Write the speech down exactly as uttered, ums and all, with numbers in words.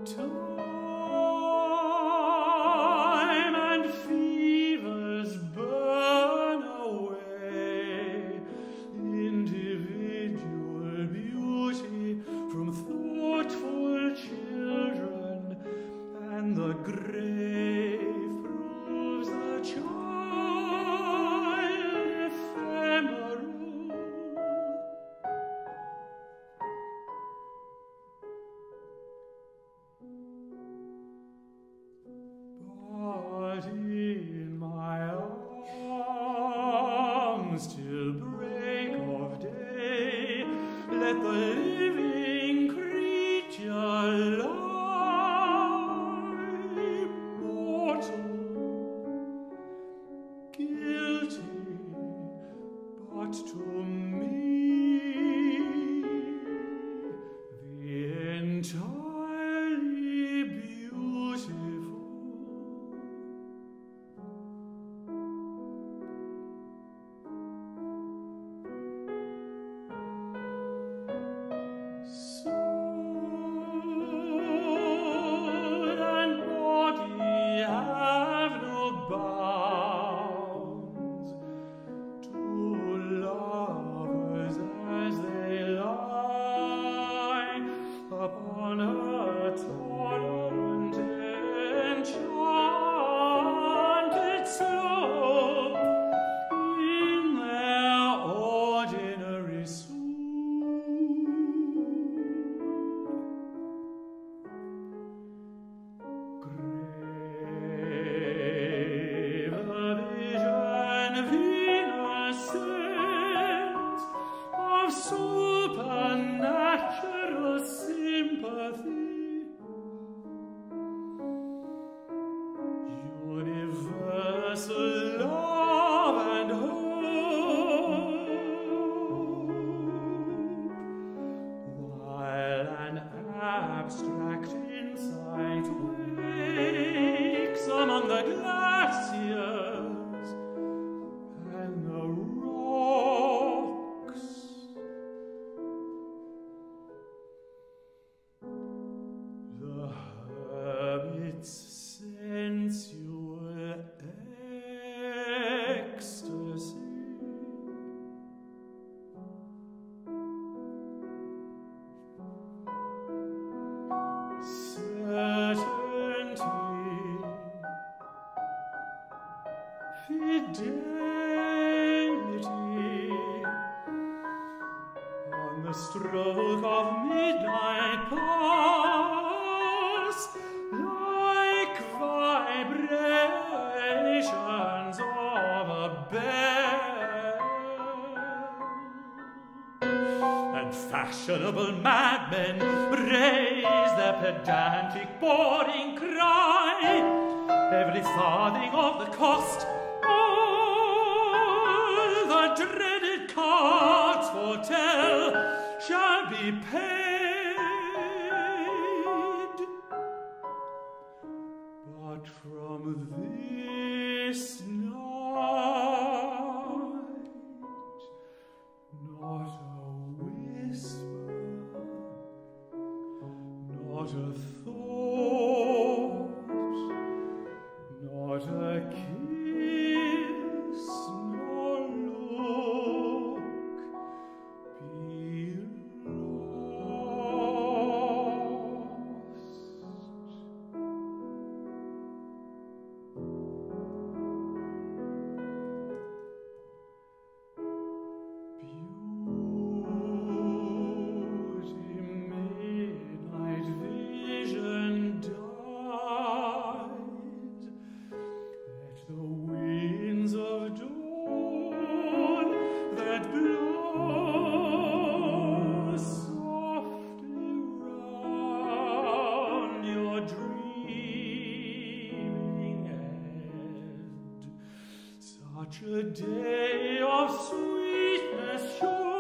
time and fevers burn away individual beauty from thoughtful children, and the grave proves the child ephemeral. But in my arms till break of day, let the living creature lie, mortal, guilty, but to me the entirely beautiful. Soul and body have no bounds to lovers as they lie upon a tolerant enchanted slope in their ordinary swoon. Grave the vision Venus sends of supernatural sympathy, universal love and hope, while an abstract insight wakes among the glaciers and the rocks. The hermit's sensual ecstasy. Certainty, fidelity, on the stroke of midnight pass, like vibrations of a bell, and fashionable madmen raise their pedantic boring cry. Every farthing of the cost, all the dreaded cards foretell, shall be paid. But from this night, not a whisper, not a thought, not a kiss, nor look be lost. Beauty, midnight vision dies. Let the winds of dawn that blow softly round your dreaming head, such a day of sweetness sure